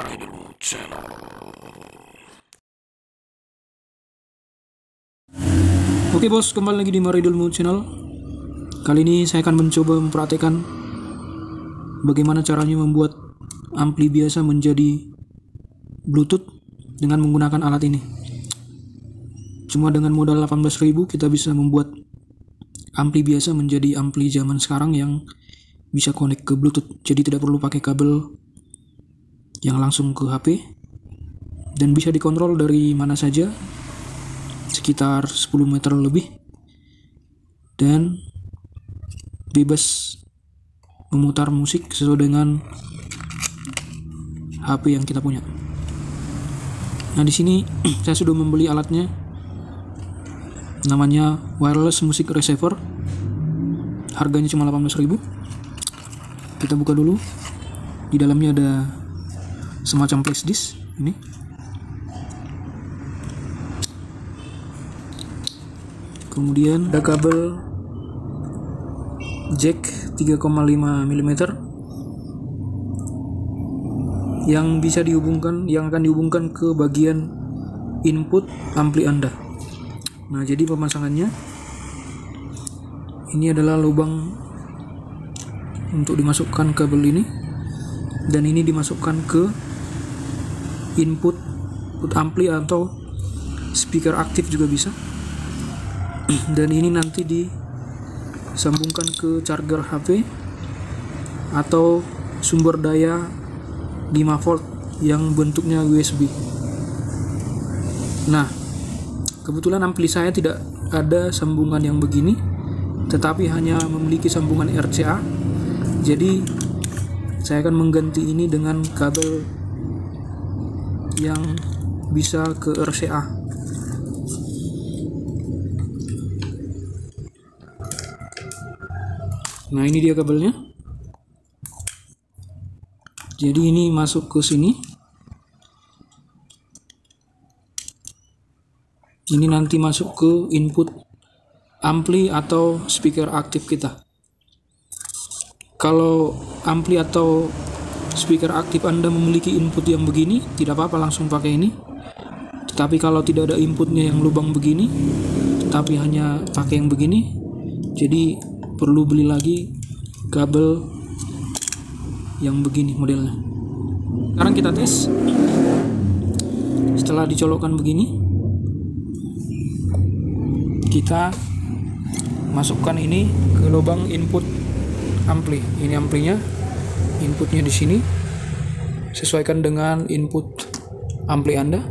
Maridul Channel. Oke bos, kembali lagi di Maridul Channel. Kali ini saya akan mencoba mempraktekkan bagaimana caranya membuat ampli biasa menjadi Bluetooth dengan menggunakan alat ini. Cuma dengan modal 18.000 kita bisa membuat ampli biasa menjadi ampli zaman sekarang yang bisa connect ke Bluetooth. Jadi tidak perlu pakai kabel yang langsung ke HP dan bisa dikontrol dari mana saja, sekitar 10 meter lebih, dan bebas memutar musik sesuai dengan HP yang kita punya. Nah, di sini saya sudah membeli alatnya, namanya wireless music receiver. Harganya cuma 18.000. Kita buka dulu. Di dalamnya ada semacam flash disk ini. Kemudian ada kabel jack 3,5 mm yang bisa dihubungkan, yang akan dihubungkan ke bagian input ampli Anda. Nah, jadi pemasangannya ini adalah lubang untuk dimasukkan kabel ini, dan ini dimasukkan ke input ampli atau speaker aktif juga bisa. Dan ini nanti disambungkan ke charger HP atau sumber daya 5 volt yang bentuknya USB. Nah, kebetulan ampli saya tidak ada sambungan yang begini, tetapi hanya memiliki sambungan RCA. Jadi saya akan mengganti ini dengan kabel yang bisa ke RCA. Nah, ini dia kabelnya. Jadi ini masuk ke sini. Ini nanti masuk ke input ampli atau speaker aktif kita. Kalau ampli atau speaker aktif Anda memiliki input yang begini, tidak apa-apa, langsung pakai ini. Tetapi kalau tidak ada inputnya yang lubang begini, tapi hanya pakai yang begini, jadi perlu beli lagi kabel yang begini modelnya. Sekarang kita tes. Setelah dicolokkan begini, kita masukkan ini ke lubang input ampli. Ini amplinya, inputnya di sini. Sesuaikan dengan input ampli Anda.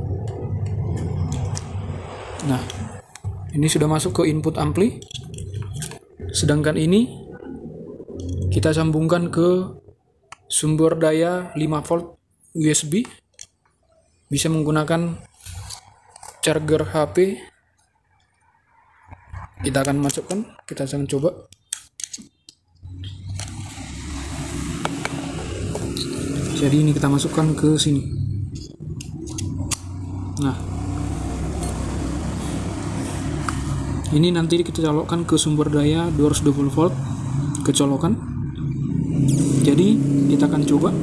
Nah, ini sudah masuk ke input ampli. Sedangkan ini kita sambungkan ke sumber daya 5 volt USB. Bisa menggunakan charger HP. Kita akan masukkan, kita akan coba. Jadi ini kita masukkan ke sini. Nah, ini nanti kita colokkan ke sumber daya 220 volt kecolokan. Jadi kita akan coba.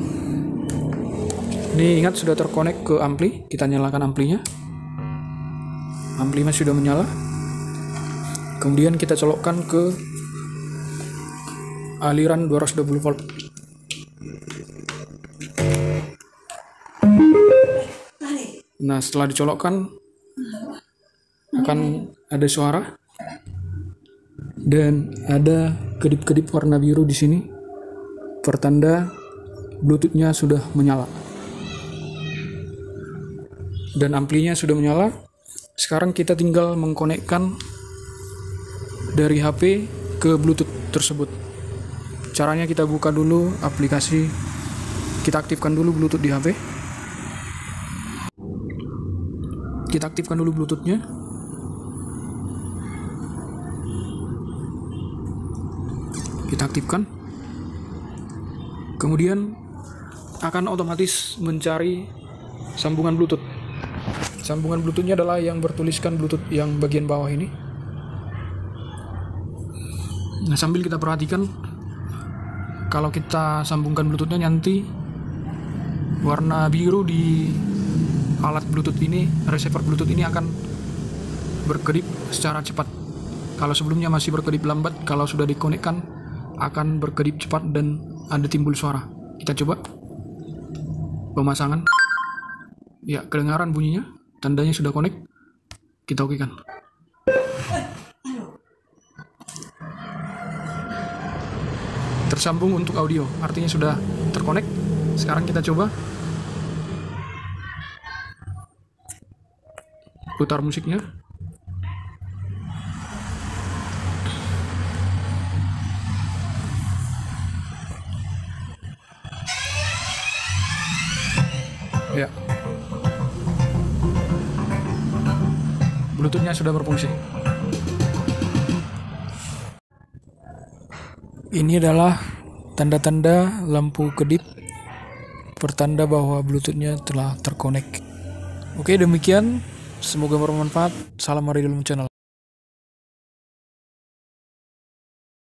Ini ingat sudah terkonek ke ampli. Kita nyalakan amplinya. Amplinya sudah menyala. Kemudian kita colokkan ke aliran 220 volt. Nah, setelah dicolokkan akan ada suara dan ada kedip-kedip warna biru di sini, pertanda Bluetooth-nya sudah menyala. Dan amplinya sudah menyala. Sekarang kita tinggal mengkonekkan dari HP ke Bluetooth tersebut. Caranya kita buka dulu aplikasi, kita aktifkan dulu Bluetooth di HP. Kita aktifkan dulu Bluetooth-nya. Kita aktifkan. Kemudian akan otomatis mencari sambungan Bluetooth. Sambungan Bluetooth-nya adalah yang bertuliskan Bluetooth yang bagian bawah ini. Nah, sambil kita perhatikan, kalau kita sambungkan Bluetooth-nya nanti Warna biru di alat Bluetooth ini, receiver Bluetooth ini akan berkedip secara cepat. Kalau sebelumnya masih berkedip lambat, kalau sudah dikonekkan akan berkedip cepat dan ada timbul suara. Kita coba pemasangan. Ya, kedengaran bunyinya, tandanya sudah connect. Kita okekan. Tersambung untuk audio, artinya sudah terkonek. Sekarang kita coba putar musiknya. Ya, Bluetoothnya sudah berfungsi. Ini adalah tanda-tanda lampu kedip, pertanda bahwa Bluetoothnya telah terkonek. Oke, demikian. Semoga bermanfaat. Salam Maridul Channel.